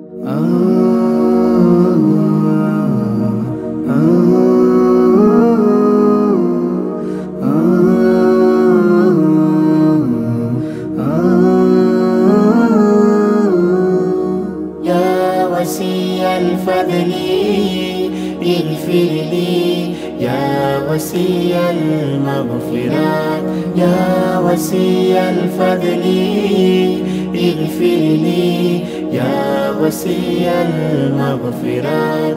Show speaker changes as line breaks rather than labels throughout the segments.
وسيع الفضل اغفر لي يا وسيع المغفرات يا وسيع الفضل اغفر لي يا وسيع المغفرات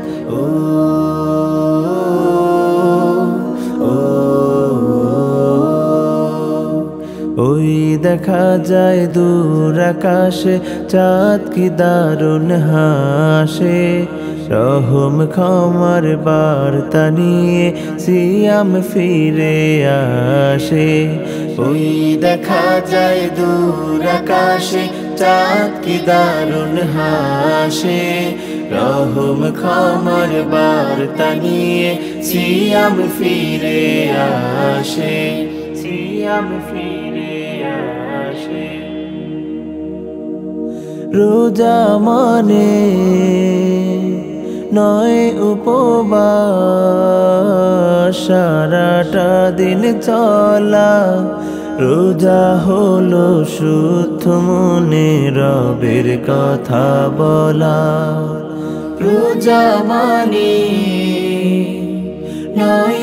ওই দেখা যায় দূর আকাশে চাঁদ কি দারুণ হাসে রহম ক্ষমার বার্তা নিয়ে সিয়াম ফিরে আসে ওই দেখা যায় দূর আকাশে চাঁদ কি দারুণ হাসে রহম ক্ষমার বার্তা নিয়ে সিয়াম ফিরে আসে সিয়াম ফিরে আসে রোজা মানে নয় উপবাস সারাটা দিন চলা রোজা হলো শুদ্ধ মনে রবের কথা বলা রোজা মানে নয়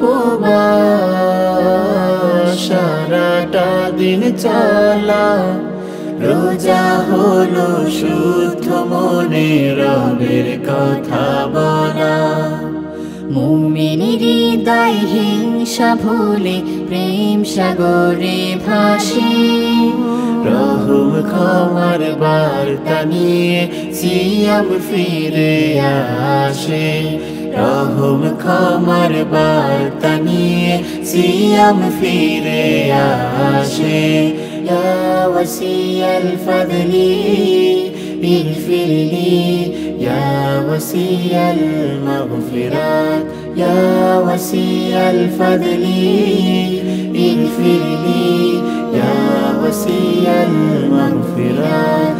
উপবাস সারাটা দিন চলা রোজা হলো শুদ্ধ মনে রবের কথা বলা মুমিনের হৃদয় হিংসা ভুলে প্রেম সাগরে ভাসে রহম ক্ষমার বার্তা নিয়ে সিয়াম ফিরে আসে রহম ক্ষমার বার্তা নিয়ে সিয়াম ফিরে আসে يا وسيع الفضل اغفر لي يا وسيع المغفرات يا وسيع الفضل اغفر لي يا وسيع المغفرات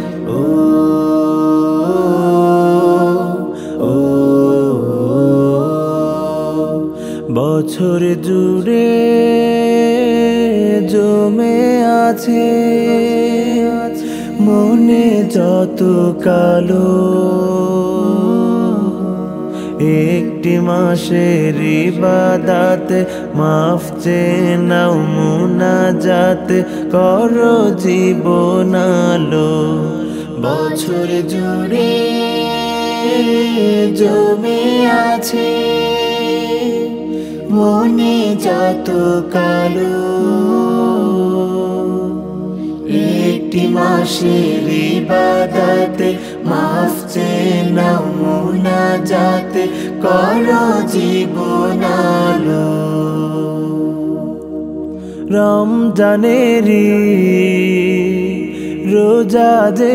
বছর জুড়ে জমে আছে মনে যত কালো একটি মাসের ইবাদত মাফ চেয়ে নাও মুনাজাত করো জীবন আলো বছর জুড়ে জমে আছে মনে যত কালো একটি মাসের ইবাদত মাফ চেয়ে নাও মুনাজাত করো জীবন আলো রমজানেরই রোজা যে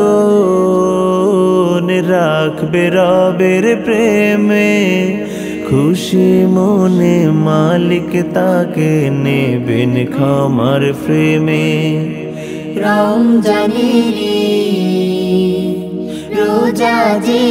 জন রাখবে রবের প্রেমে খুশি মনে মালিক তাকে নেবেন ক্ষমার প্রেমে রমজানেরই রোজা যে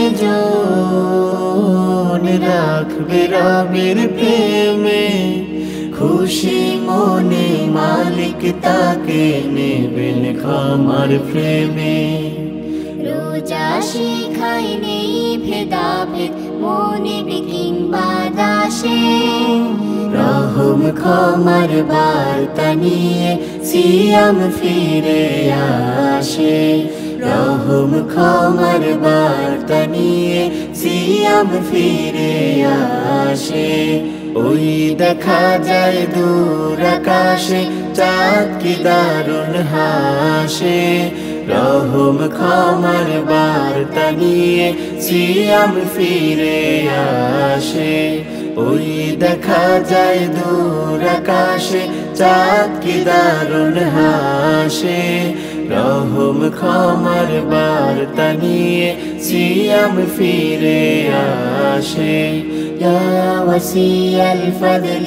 জন রাখবে রবের প্রেমে খুশি মনে মালিক তাকে নেবেন ক্ষমার প্রেমে রোজা শিখাই নেই ভেদাভেদ মনে কিংবা দাসে রহম ক্ষমার বার্তা নিয়ে সিয়াম ফিরে আসে রহম ক্ষমার বার্তা নিয়ে সিয়াম ফিরে আসে ওই দেখা যায় দূর আকাশে চাঁদ কি দারুণ হাসে রহম ক্ষমার বার্তা নিয়ে সিয়াম ফিরে আসে ওই দেখা যায় দূর আকাশে চাঁদ কি দারুণ হাসে রহম ক্ষমার বার্তা নিয়ে সিয়াম ফিরে আসে يا وسيع الفضل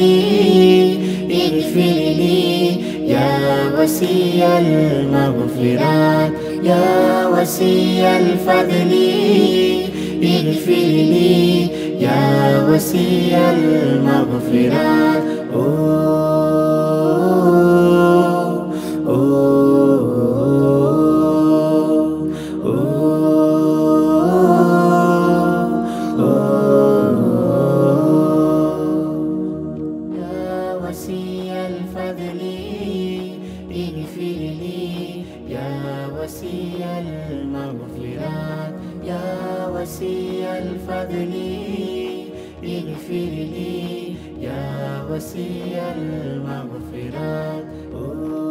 اغفر لي يا وسيع المغفرات يا وسيع الفضل اغفر لي، يا وسيع المغفرات. وسيع الفضل اغفر لي، يا وسيع المغفرات. يا وسيع الفضل اغفر لي، يا وسيع المغفرات.